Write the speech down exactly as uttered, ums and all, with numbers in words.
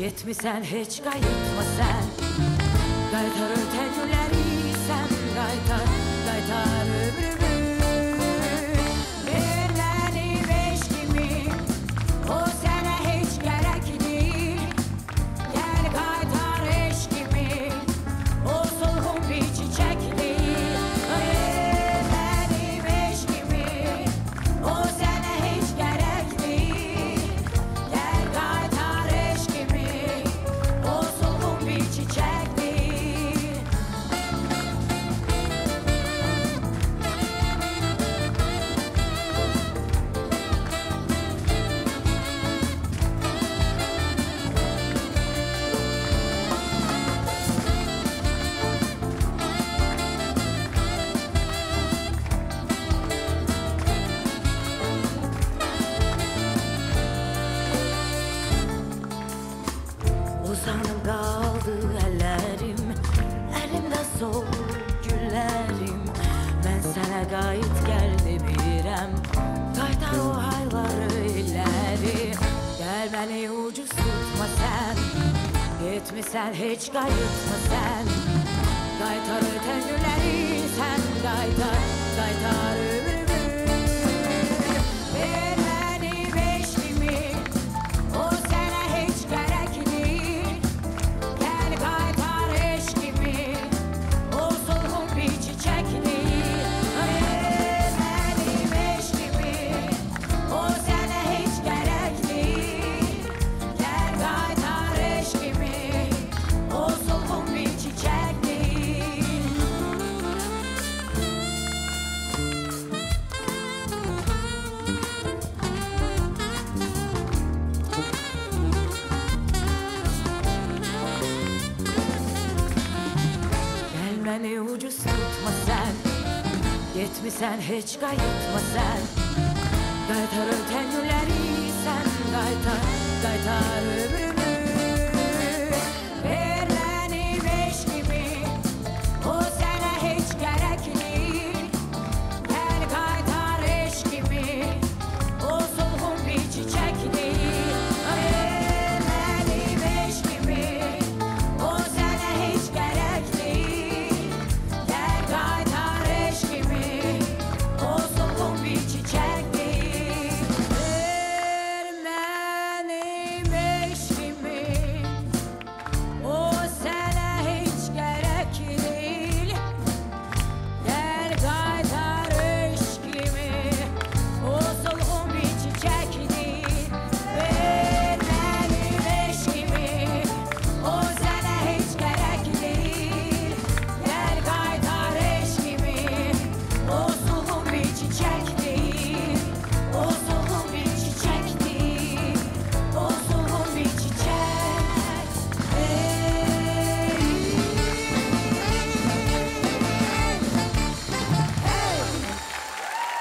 Getmisən heç qayıtma sən. Qaytar ötən günləri sən, qaytar, qaytar ömrümü. Verlənib eşqimi, o sənə heç gərək deyil. Gəl qaytar eşqimi, o solğun bir çiçək deyil. Verlənib eşqimi, o sənə heç gərək deyil. Gəl qaytar eşqimi, o solğun bir çiçək deyil. Uzanıb qaldı əllərim, əlimdə solur güllərim. Mən sənə qayıt gəl demirəm, qaytar o ayları illəri. Gəl məni ucuz tutma sən, getmisən heç qayıtma sən. Qaytar ötən günləri sən, qaytar, qaytar ömrümü. Verlənib eşqimi, o sənə heç gərək deyil. Gəl qaytar eşqimi, o solğun bir çiçək deyil. Verlənib eşqimi, o sənə heç gərək deyil. Gəl qaytar eşqimi, o solğun bir çiçək deyil. Gəl məni ucuz tutma sən, getmisən heç qayıtma sən. Qaytar ötən günləri sən, qaytar, qaytar ömrümü.